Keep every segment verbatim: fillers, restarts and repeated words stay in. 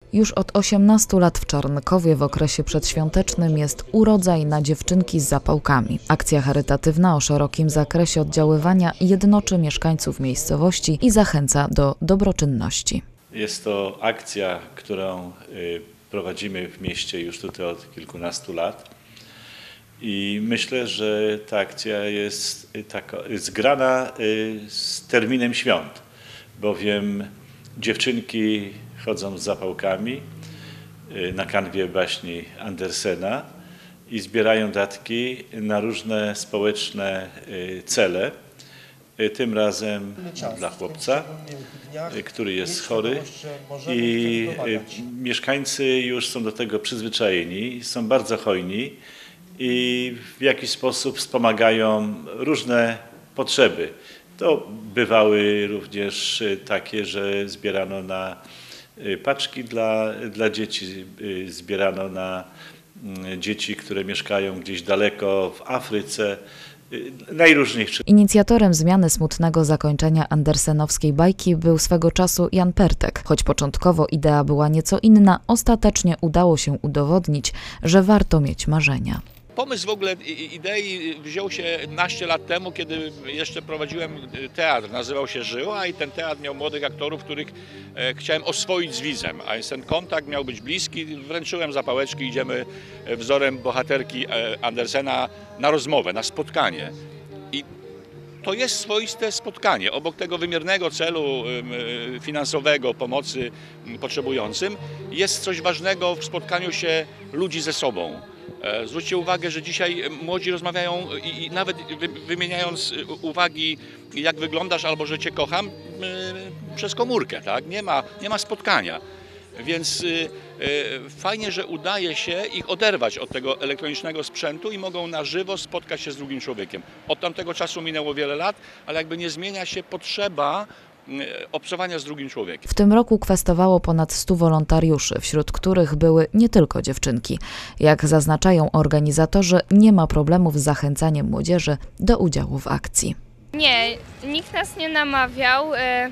Już od osiemnastu lat w Czarnkowie w okresie przedświątecznym jest urodzaj na dziewczynki z zapałkami. Akcja charytatywna o szerokim zakresie oddziaływania jednoczy mieszkańców miejscowości i zachęca do dobroczynności. Jest to akcja, którą prowadzimy w mieście już tutaj od kilkunastu lat i myślę, że ta akcja jest taka zgrana z terminem świąt, bowiem dziewczynki chodzą z zapałkami na kanwie baśni Andersena i zbierają datki na różne społeczne cele. Tym razem dla chłopca, który jest chory, i mieszkańcy już są do tego przyzwyczajeni, są bardzo hojni i w jakiś sposób wspomagają różne potrzeby. To bywały również takie, że zbierano na paczki dla, dla dzieci, zbierano na dzieci, które mieszkają gdzieś daleko w Afryce, najróżniejszych. Inicjatorem zmiany smutnego zakończenia andersenowskiej bajki był swego czasu Jan Pertek. Choć początkowo idea była nieco inna, ostatecznie udało się udowodnić, że warto mieć marzenia. Pomysł w ogóle idei wziął się naście lat temu, kiedy jeszcze prowadziłem teatr, nazywał się Żyła, i ten teatr miał młodych aktorów, których chciałem oswoić z widzem, a ten kontakt miał być bliski. Wręczyłem zapałeczki, idziemy wzorem bohaterki Andersena na rozmowę, na spotkanie. I to jest swoiste spotkanie. Obok tego wymiernego celu finansowego, pomocy potrzebującym, jest coś ważnego w spotkaniu się ludzi ze sobą. Zwróćcie uwagę, że dzisiaj młodzi rozmawiają i, i nawet wymieniając uwagi, jak wyglądasz albo że cię kocham, yy, przez komórkę, tak? Nie ma, nie ma spotkania. Więc yy, yy, fajnie, że udaje się ich oderwać od tego elektronicznego sprzętu i mogą na żywo spotkać się z drugim człowiekiem. Od tamtego czasu minęło wiele lat, ale jakby nie zmienia się potrzeba obcowania z drugim człowiekiem. W tym roku kwestowało ponad stu wolontariuszy, wśród których były nie tylko dziewczynki. Jak zaznaczają organizatorzy, nie ma problemów z zachęcaniem młodzieży do udziału w akcji. Nie, nikt nas nie namawiał.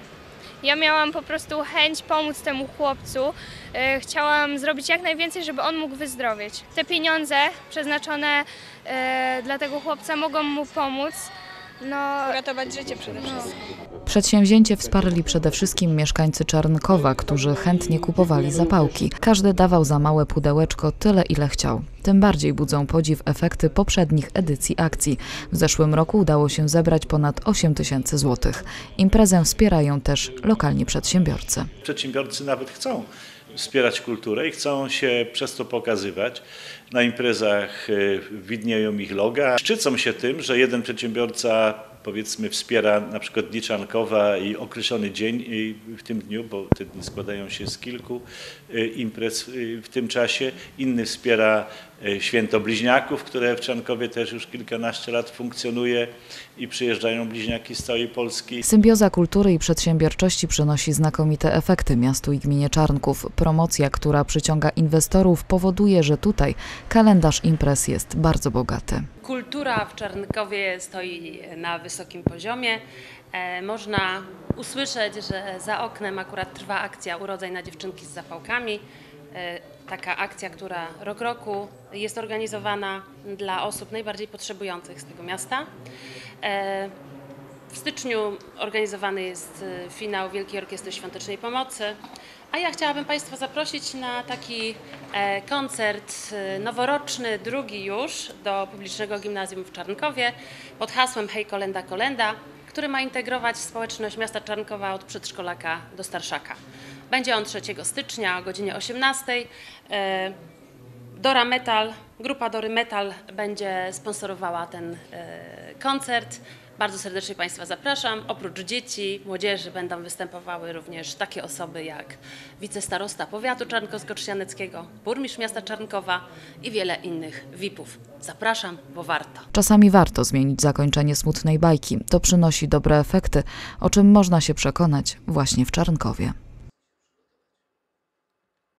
Ja miałam po prostu chęć pomóc temu chłopcu. Chciałam zrobić jak najwięcej, żeby on mógł wyzdrowieć. Te pieniądze przeznaczone dla tego chłopca mogą mu pomóc. No, uratować życie przede wszystkim. Przedsięwzięcie wsparli przede wszystkim mieszkańcy Czarnkowa, którzy chętnie kupowali zapałki. Każdy dawał za małe pudełeczko tyle, ile chciał. Tym bardziej budzą podziw efekty poprzednich edycji akcji. W zeszłym roku udało się zebrać ponad osiem tysięcy złotych. Imprezę wspierają też lokalni przedsiębiorcy. Przedsiębiorcy nawet chcą wspierać kulturę i chcą się przez to pokazywać. Na imprezach widnieją ich loga. Szczycą się tym, że jeden przedsiębiorca, powiedzmy, wspiera na przykład Dni Czarnkowa i określony dzień w tym dniu, bo te dni składają się z kilku imprez w tym czasie. Inny wspiera Święto Bliźniaków, które w Czarnkowie też już kilkanaście lat funkcjonuje i przyjeżdżają bliźniaki z całej Polski. Symbioza kultury i przedsiębiorczości przynosi znakomite efekty miastu i gminie Czarnków. Promocja, która przyciąga inwestorów, powoduje, że tutaj kalendarz imprez jest bardzo bogaty. Kultura w Czarnkowie stoi na wysokim poziomie. E, można usłyszeć, że za oknem akurat trwa akcja Urodzaj na dziewczynki z zapałkami. E, taka akcja, która rok roku jest organizowana dla osób najbardziej potrzebujących z tego miasta. E, w styczniu organizowany jest finał Wielkiej Orkiestry Świątecznej Pomocy. A ja chciałabym Państwa zaprosić na taki e, koncert noworoczny, drugi już, do publicznego gimnazjum w Czarnkowie pod hasłem Hej kolenda, kolenda, który ma integrować społeczność miasta Czarnkowa od przedszkolaka do starszaka. Będzie on trzeciego stycznia o godzinie osiemnastej. E, Dora Metal, grupa Dory Metal będzie sponsorowała ten e, koncert. Bardzo serdecznie Państwa zapraszam. Oprócz dzieci, młodzieży będą występowały również takie osoby jak wicestarosta powiatu czarnkowsko-trzcianeckiego, burmistrz miasta Czarnkowa i wiele innych V I P-ów. Zapraszam, bo warto. Czasami warto zmienić zakończenie smutnej bajki. To przynosi dobre efekty, o czym można się przekonać właśnie w Czarnkowie.